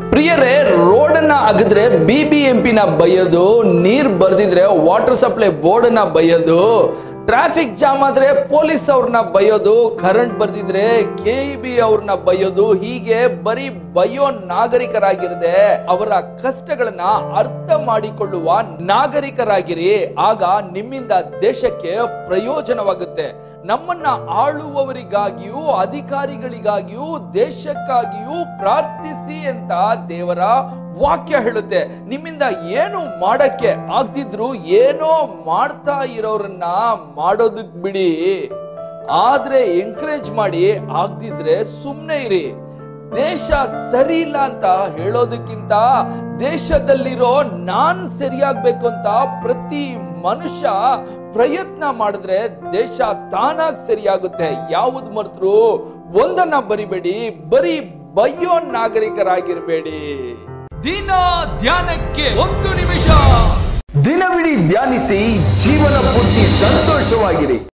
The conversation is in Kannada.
ಪ್ರಿಯರೇ, ರೋಡನ್ನ ಅಗದ್ರೆ ಬಿಬಿಎಂಪಿನ ಬೈಯೋದು, ನೀರ್ ಬರ್ದಿದ್ರೆ ವಾಟರ್ ಸಪ್ಲೈ ಬೋರ್ಡ್ ನ ಬೈಯೋದು, ಟ್ರಾಫಿಕ್ ಜಾಮ್ ಆದ್ರೆ ಪೊಲೀಸ್ ಅವ್ರನ್ನ ಬೈಯೋದು, ಕರೆಂಟ್ ಬರ್ದಿದ್ರೆ ಕೆಇಬಿ ಅವ್ರನ್ನ ಬೈಯೋದು, ಹೀಗೆ ಬರೀ ಬೈಯೋ ನಾಗರಿಕರಾಗಿರದೆ ಅವರ ಕಷ್ಟಗಳನ್ನ ಅರ್ಥ ಮಾಡಿಕೊಳ್ಳುವ ನಾಗರಿಕರಾಗಿರಿ. ಆಗ ನಿಮ್ಮಿಂದ ದೇಶಕ್ಕೆ ಪ್ರಯೋಜನವಾಗುತ್ತೆ. ನಮ್ಮನ್ನ ಆಳುವವರಿಗಾಗಿಯೂ ಅಧಿಕಾರಿಗಳಿಗಾಗಿಯೂ ದೇಶಕ್ಕಾಗಿಯೂ ಪ್ರಾರ್ಥಿಸಿ ಅಂತ ದೇವರ ವಾಕ್ಯ ಹೇಳುತ್ತೆ. ನಿಮ್ಮಿಂದ ಏನು ಮಾಡಕ್ಕೆ ಆಗ್ದಿದ್ರು ಏನೋ ಮಾಡ್ತಾ ಇರೋರನ್ನ ಮಾಡೋದಕ್ ಬಿಡಿ, ಆದ್ರೆ ಎಂಕರೇಜ್ ಮಾಡಿ, ಆಗ್ದಿದ್ರೆ ಸುಮ್ನೆ ಇರಿ. ದೇಶ ಸರಿ ಇಲ್ಲ ಅಂತ ಹೇಳೋದಕ್ಕಿಂತ ದೇಶದಲ್ಲಿರೋ ನಾನ್ ಸರಿಯಾಗ್ಬೇಕು ಅಂತ ಪ್ರತಿ ಮನುಷ್ಯ ಪ್ರಯತ್ನ ಮಾಡಿದ್ರೆ ದೇಶ ತಾನಾಗ್ ಸರಿಯಾಗುತ್ತೆ. ಯಾವ್ದು ಮರೆತರು ಒಂದನ್ನ ಬರಿಬೇಡಿ, ಬರೀ ಬಯ್ಯೋ ನಾಗರಿಕರಾಗಿರ್ಬೇಡಿ. ದಿನ ಧ್ಯಾನಕ್ಕೆ 1 ನಿಮಿಷ. ದಿನವಿಡೀ ಧ್ಯಾನಿಸಿ, ಜೀವನ ಪೂರ್ತಿ ಸಂತೋಷವಾಗಿರಿ.